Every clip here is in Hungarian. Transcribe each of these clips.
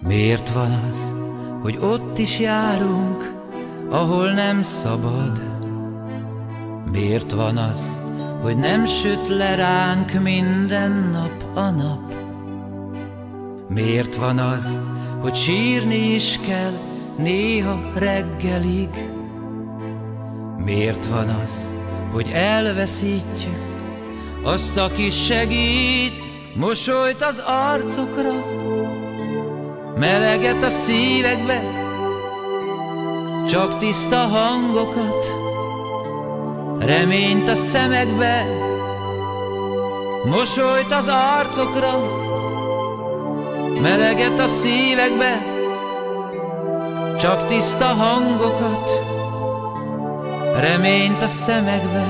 Miért van az, hogy ott is járunk, ahol nem szabad? Miért van az, hogy nem süt le ránk minden nap a nap? Miért van az, hogy sírni is kell néha reggelig? Miért van az, hogy elveszítjük azt, aki segít, mosolyt az arcokra, meleget a szívekbe, csak tiszta hangokat, reményt a szemekbe, mosolyt az arcokra, meleget a szívekbe, csak tiszta hangokat, reményt a szemekbe.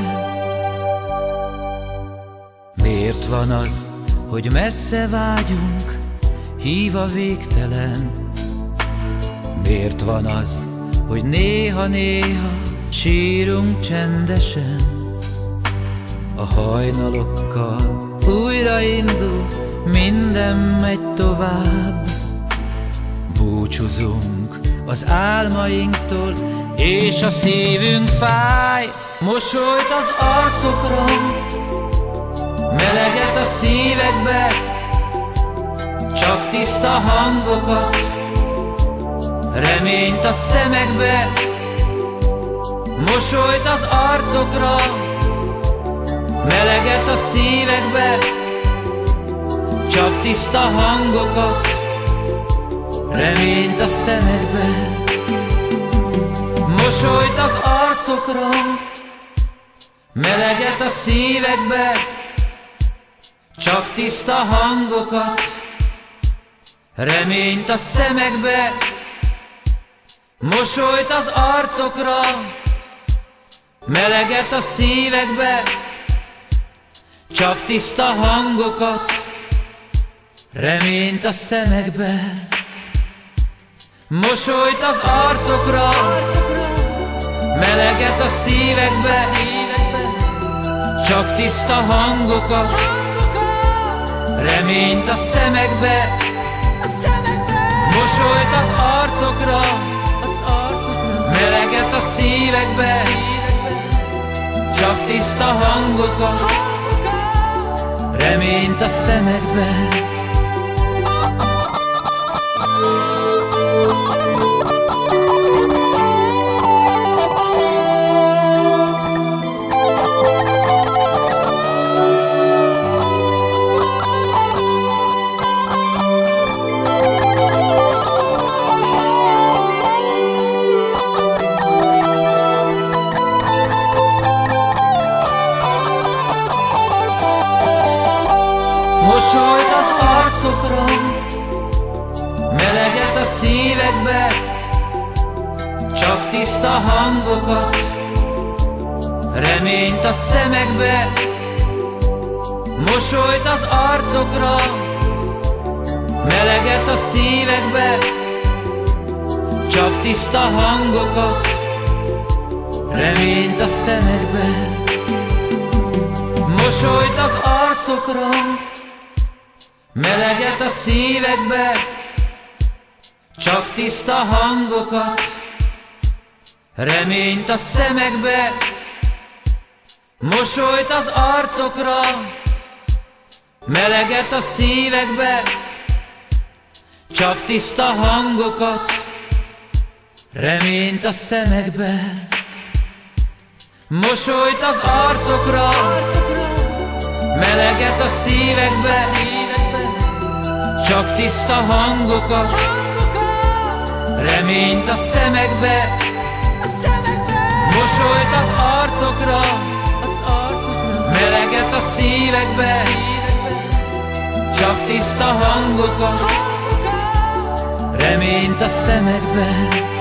Miért van az, hogy messze vágyunk, hív a végtelen? Miért van az, hogy néha-néha sírunk csendesen? A hajnalokkal újraindul, minden megy tovább. Búcsúzunk az álmainktól, és a szívünk fáj. Mosolyt az arcokra, meleget a szívekbe, csak tiszta hangokat, reményt a szemekbe, mosolyt az arcokra, meleget a szívekbe, csak tiszta hangokat, reményt a szemekbe, mosolyt az arcokra, meleget a szívekbe, csak tiszta hangokat, reményt a szemekbe, mosolyt az arcokra, meleget a szívekbe, csak tiszta hangokat, reményt a szemekbe, mosolyt az arcokra, meleget a szívekbe, csak tiszta hangokat, reményt a szemekbe, mosolyt az arcokra, meleget a szívekbe, csak tiszta hangokat, reményt a szemekbe. Mosolyt az arcokra, meleget a szívekbe, csak tiszta hangokat, reményt a szemekbe, mosolyt az arcokra, meleget a szívekbe, csak tiszta hangokat, reményt a szemekbe, mosolyt az arcokra, meleget a szívekbe, csak tiszta hangokat, reményt a szemekbe, mosolyt az arcokra, meleget a szívekbe, csak tiszta hangokat, reményt a szemekbe, mosolyt az arcokra, meleget a szívekbe, csak tiszta hangokat, reményt a szemekbe, mosolyt az arcokra, meleget a szívekbe, csak tiszta hangokat, reményt a szemekbe.